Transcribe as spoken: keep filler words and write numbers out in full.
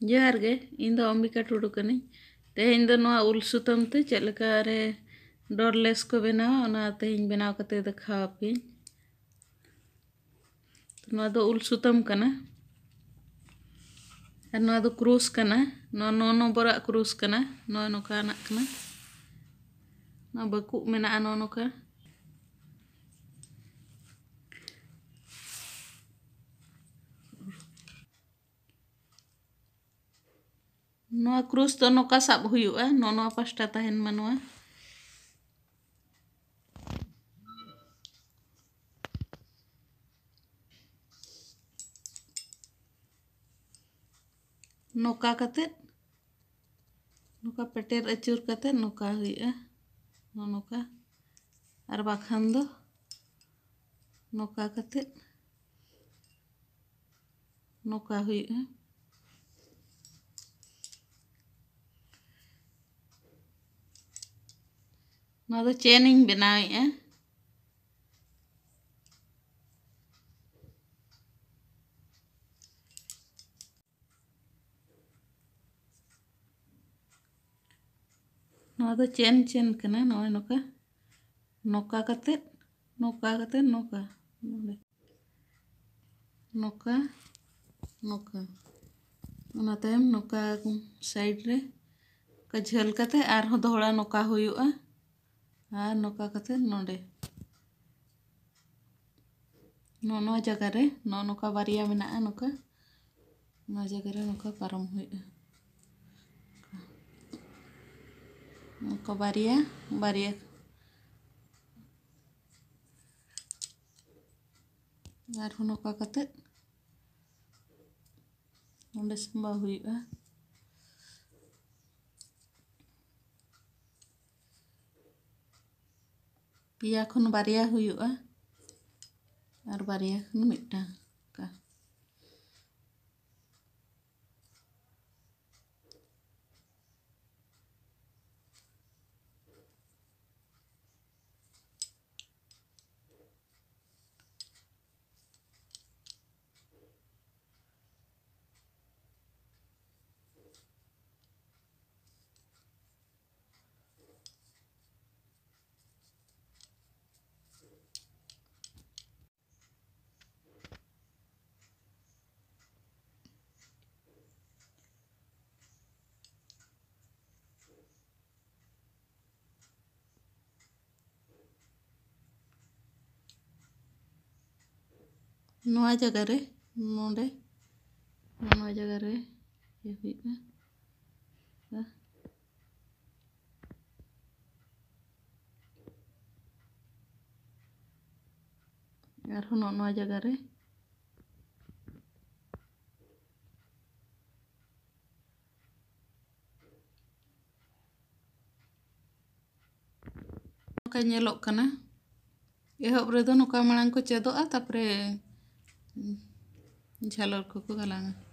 जोहार गे इन दो अंबिका टुडू कनी तेहेñ दो नोआ उल सुतम ते चेद लेका रे डॉरलेस को बनावा ओना तेहेñ बनाव कते देखाव पे नोआ दो उल सुतम कना और नोआ दो क्रूस कना नोआ नोनो बरा क्रूस कना नोआ नोका ना कना नोआ बकु मेना नोआ नोका नोआ क्रूस तो नोका साब हुयुआ नोआ नोआ पास्टा तहेन मा नोआ नोका कते नोका पेटेर अचूर कते नोका हुयुआ नोआ नोका और बाखान दो नोका कते नोका हुयुआ नोआ दो चेन इन बनावेआ नोआ दो चेन चेन कना नोआ नोका नोका कते नोका कते नोका नोका नोका ओना तायम नोका साइड रे का झल कते आर हो दोहरा नोका हुयुआ और नोका कते नोडे नो नो जगह रे नो नोका बारिया मेना नोका नो जगह रे नोका पारम हुयुआ नोका बारिया बारिया और हो नोका कते नोडे संबा हुयुआ पिया खन बारिया हुयुआ और बारिया खन मिटा का नोआ जगह रे नोडे नोआ जगह रे ये हुयुआ और हो नोआ जगह रे नोका नेलोग कना एहब रे दो नोका मांग को चेदोआ तापरे झालर को को गलांगा